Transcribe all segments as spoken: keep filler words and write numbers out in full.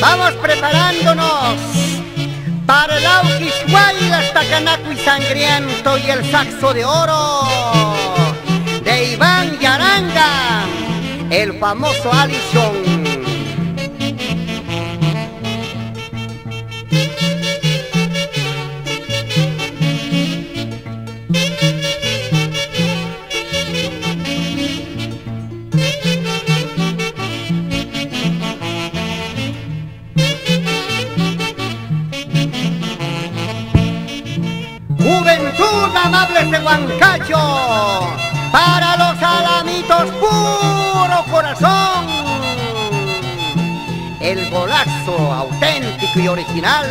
Vamos preparándonos para el Auquis Guaylas, Tacanaco y Sangriento y el saxo de oro de Iván Yaranga, el famoso Allison. Juventud amable de Huancayo, para los alamitos puro corazón, el golazo auténtico y original.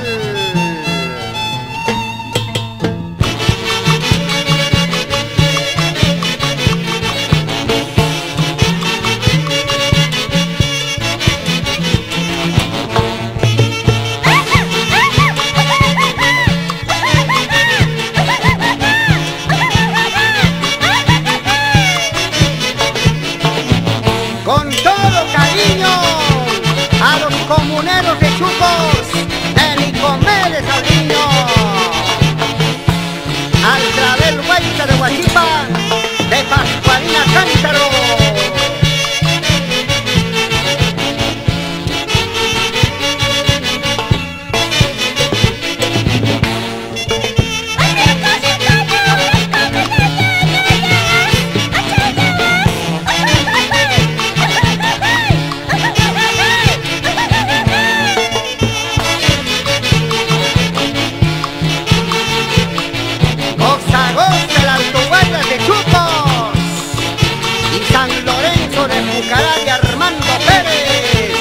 Con todo cariño a los comuneros de Chucos, de Nicomedes al Niño, al Clavel Huayta de Huachipa, de Pascualina Cántaro. De Armando Pérez.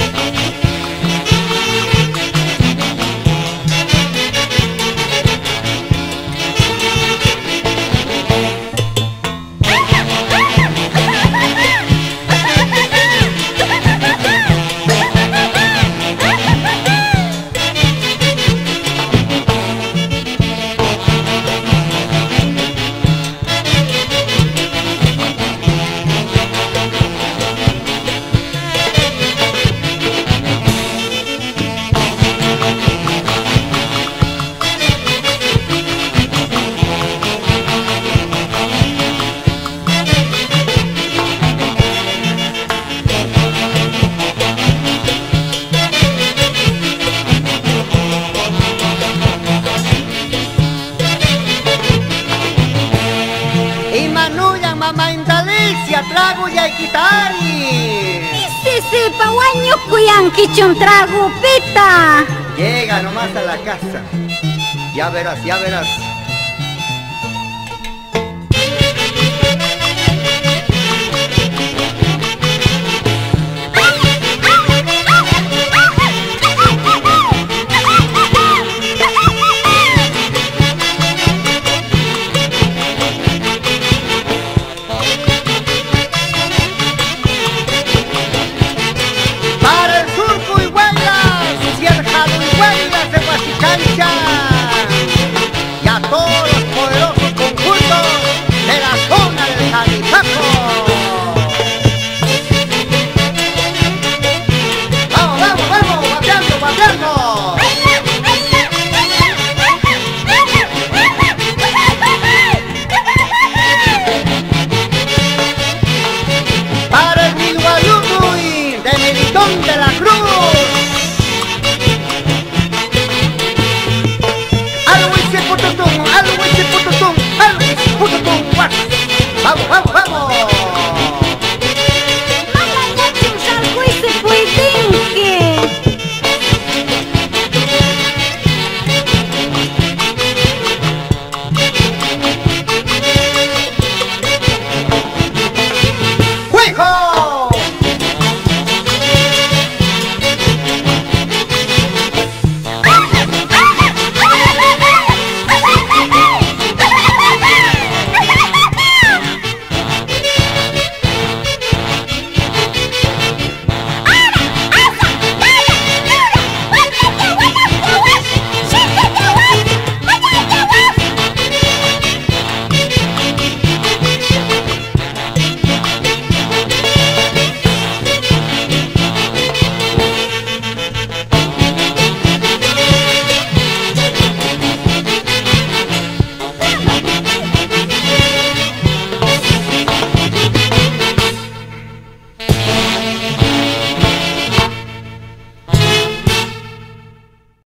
Mamá Indalecia, trago y Aikitari. Sí, sí, paguaño cuyan quichun trago, pita. Llega nomás a la casa. Ya verás, ya verás. Y a todos los poderosos conjuntos de la zona del Janizaco. Vamos, vamos, vamos, guapeando, guapeando. Para el Milguayucuy de Melitón de la Cruz.